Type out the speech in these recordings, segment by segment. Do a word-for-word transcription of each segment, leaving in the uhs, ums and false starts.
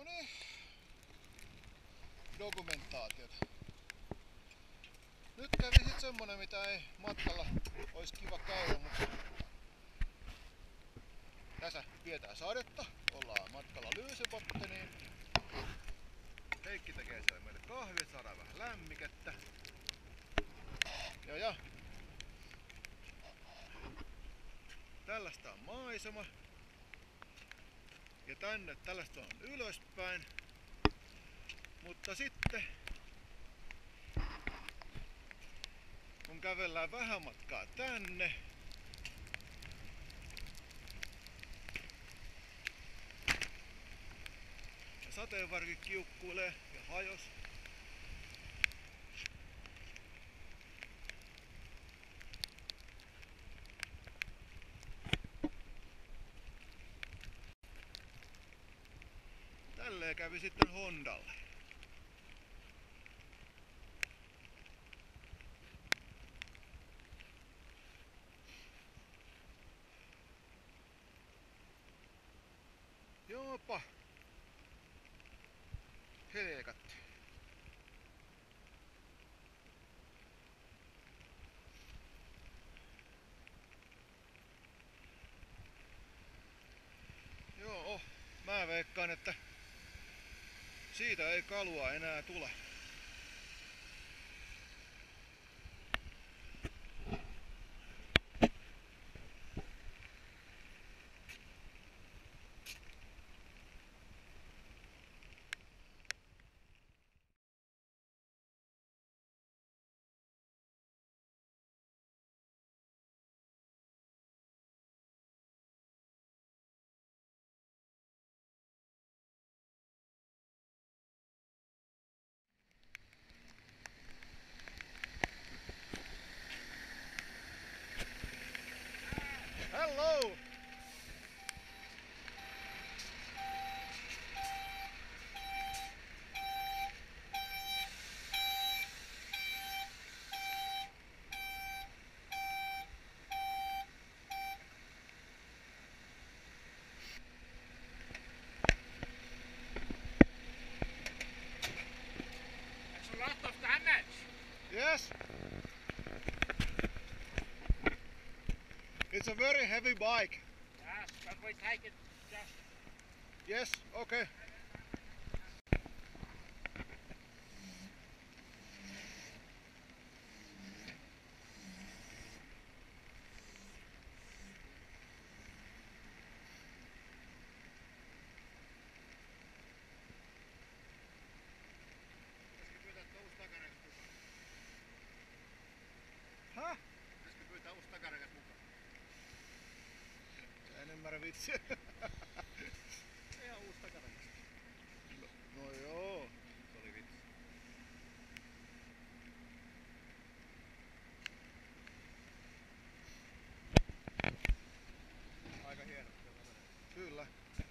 Noniin. Dokumentaatiot. Nyt kävi sit semmonen, mitä ei matkalla olisi kiva käydä, mutta tässä pidetään sadetta. Ollaan matkalla Lysebotniin. Heikki tekee siellä meille kahvit, saadaan vähän lämmikettä. Ja ja. Tällaista on maisema. Ja tänne tällaista on ylöspäin. Mutta sitten kun kävellään vähän matkaa tänne, ja sateenvarki kiukkuilee ja hajos. Tälleen kävi sitten Hondalle. Joopa. Helkatti. Joo, mä veikkaan, että siitä ei kalua enää tule. Hello! That's a lot of damage. Yes. It's a very heavy bike. Yes, but we take it just. Yes, okay. Häh? Pitäisikö pyytää uusi takarekas mukaan? En ymmärrä vitsiä. Ihan uusi takarekas. No, no joo. Se oli vitsi. Aika hieno. Kyllä.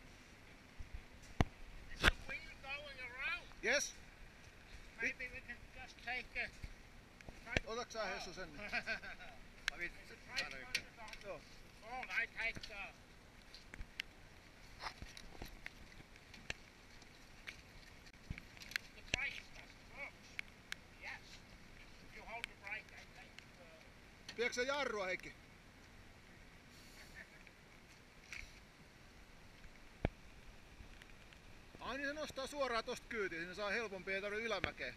Is the wheel going around? Yes. Maybe we can just take a... Otatko sä Hessu sen? Mä vitsi. Joo. Oh, I take the... The brake doesn't work. Yes. If you hold the brake, I take the... Pidätkö sä jarrua, Heikki? Ai niin se nostaa suoraan tosta kyytiin, siinä saa helpompi, ei tarvitse ylämäkeä.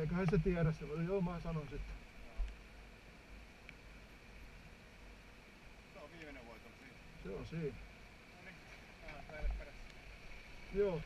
eiköhän se tiedä se. Joo, mä sanon sitten. Se on viimeinen voitto siinä. Se on siinä. No niin, vähän meille perässä. Joo.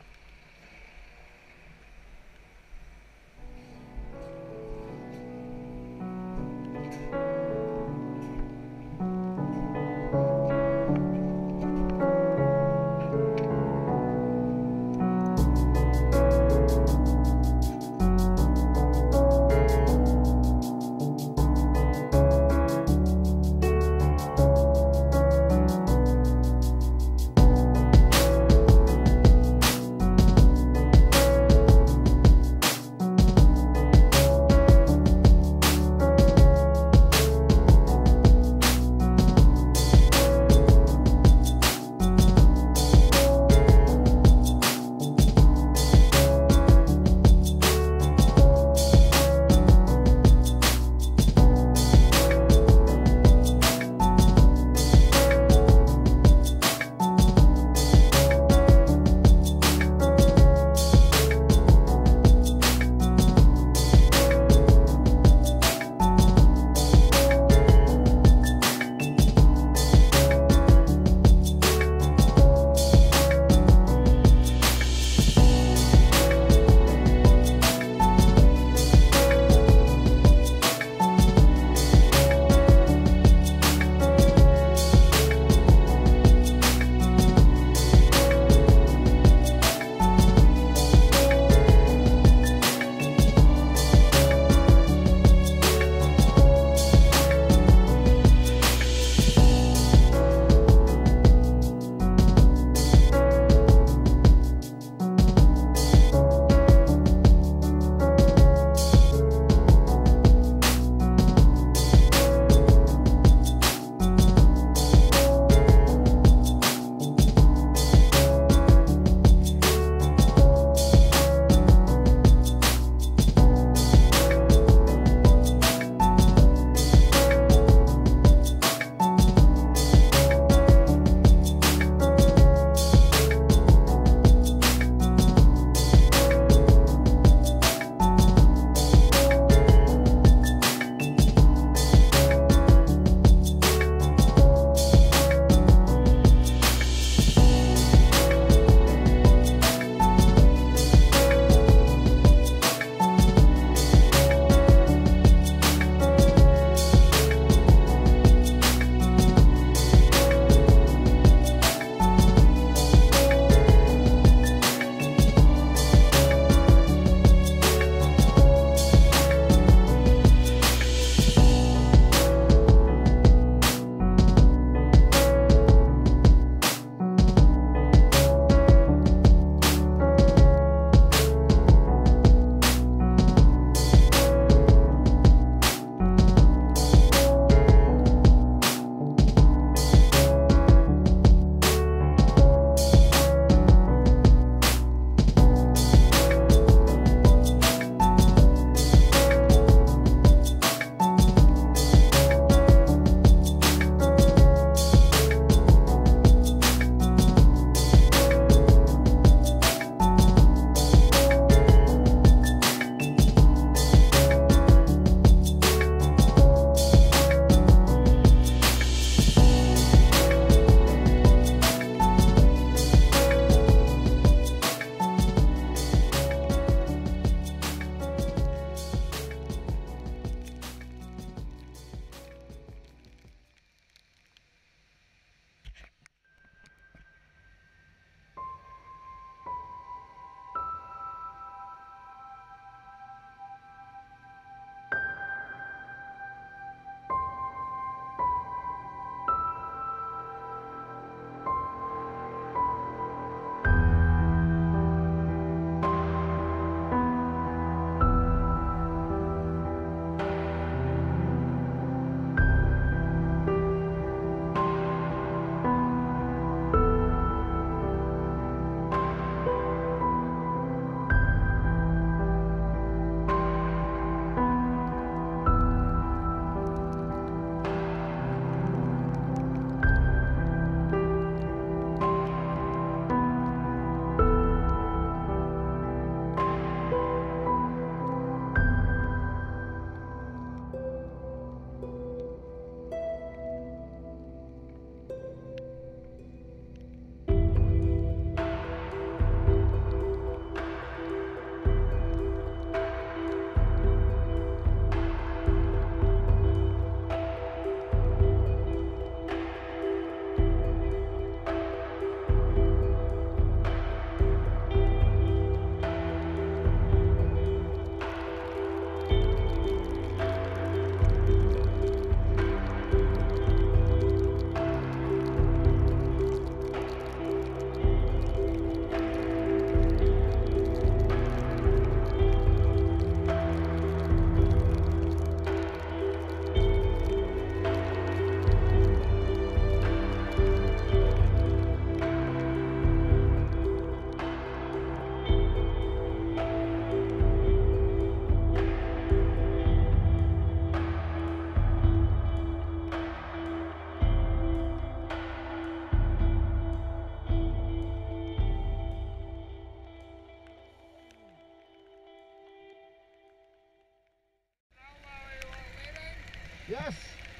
Yes.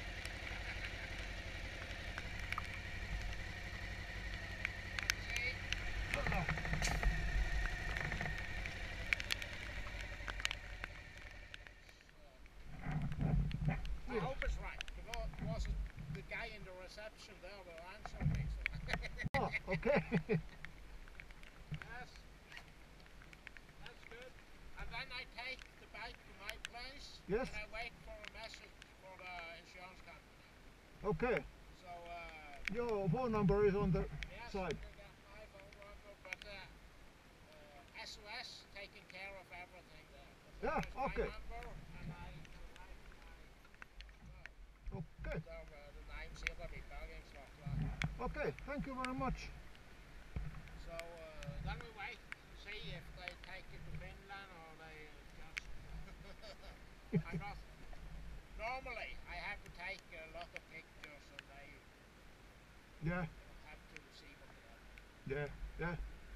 I hope it's right, because it wasn't the guy in the reception there will answer me. So. Oh, okay. Yes, that's good. And then I take the bike to my place, Yes. and I wait for a message for the insurance company. Okay. So, uh, Your phone number is on the yes, side. you got my phone number, but uh, uh, S O S taking care of everything there. But Yeah, there is okay. my number, and I can write my, well, Okay. there uh, the names here will be parkeringsvakter. Okay, thank you very much. So uh, then we wait and see if they take it to Finland or they just. I'm not. Normally, I have to take a lot of pictures and they Yeah, have to see what they have. yeah, yeah.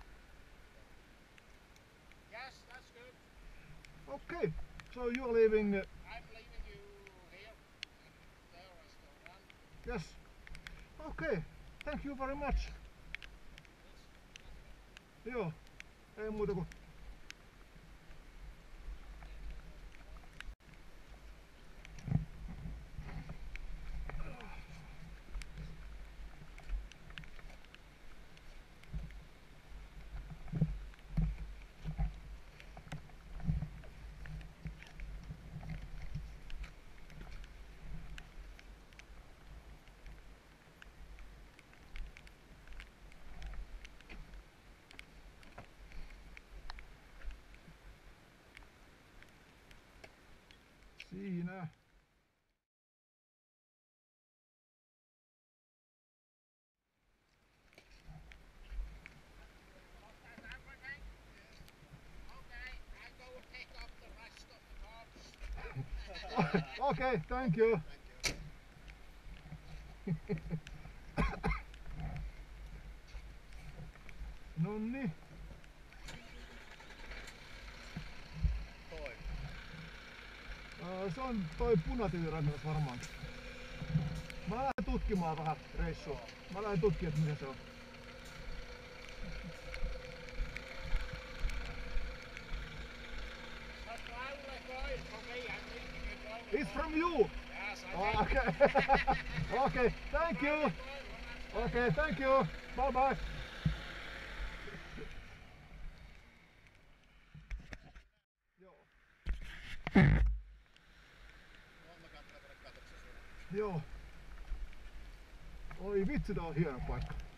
Yes, that's good. Okay, so you're leaving. Uh, I'm leaving you here and there as the one. yes. Okay, thank you very much. Yes, that's good. Joo, ei muuta kuin. Siinä. That's everything? Okay, I go and pick up the rest of the parts. Okay, thank you. Nonni. Toi. Ää, se on toi punatyyrannus varmaan. Mä lähden tutkimaan vähän reissua. Mä lähden tutkimaan, että mitä se on. That's probably going for me. I'm leaving it going. It's from you! Yes, I Oh, think. okay. Okay, thank you. Okay, thank you. Bye bye. Joo. Oon mä katselen tuonne katokseen. Joo. Oi vitsi, tää on hieno paikka.